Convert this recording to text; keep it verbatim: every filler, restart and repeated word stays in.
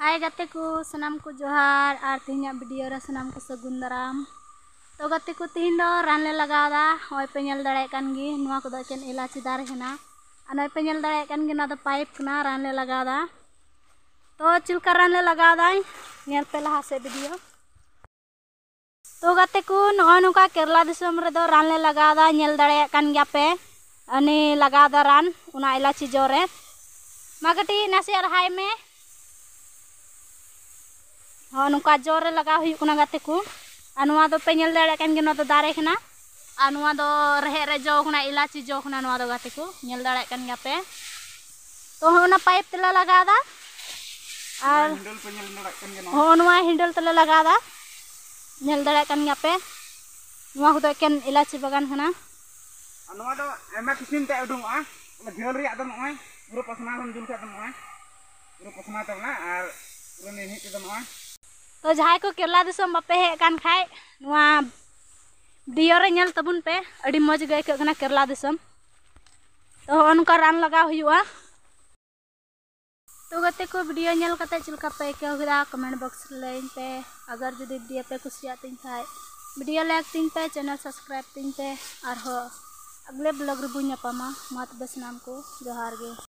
हाय गाते को सनाम को जोहार और तेहना वीडियो रे सनाम को सगुन दाराम। तो गाते को तेहन दो रान ले लगादा होय पे नेल दाड़े कान गी नुवा को दो एकेन इलाची दारे हेना अनय पे नेल दाड़े कान गी ना दो पाइप कना रान ले लगादा। तो चिलका रान ले लगादा नेल पे लहा से वीडियो। तो गाते को नय नुका केरला दिसम रे दो रान ले लगादा नेल दाड़े कान गिया पे अनि लगादा रान उना इलाची जोरे मागटी नासे रहाय में हाँ नुका जोरे लगा हुई कुना गाते को अनुआ दो पे नेल दाड़े कान गे नो दो दारे खना अनुआ दो रहे रे जो खुना इलाची जो खुना नुआ दो गाते को नेल दाड़े कान गे पे तो होना पाइप तला लगादा और हैंडल पे नेल दाड़े कान गे नो हो नुआ हैंडल तला लगादा नेल दाड़े कान गे पे नुआ को दो केन इलाची बागान खना अनुआ दो एमा किसिम ते उडुंगआ घेल रिया दो नय पुरो पसना हम जुल का दो नय पुरो पसना तबना और पुरो ने हित दो नय। तो जहां को केरला दिसम बापे हे कान खाय नुआ वीडियो रे नेल तबुन पे अड़ी मज गए कना केरला दिसम। तो उनका रान लगा हुआ तो गते को वीडियो नेल कते चिलका पे के होगा कमेंट बॉक्स लाइन पे अगर जदी वीडियो पे कुछ आतिन खाय वीडियो लाइक तीन पे चैनल सब्सक्राइब तीन पे और हो अगले ब्लॉग रे बुन पामा मात बस नाम को जोहार गे।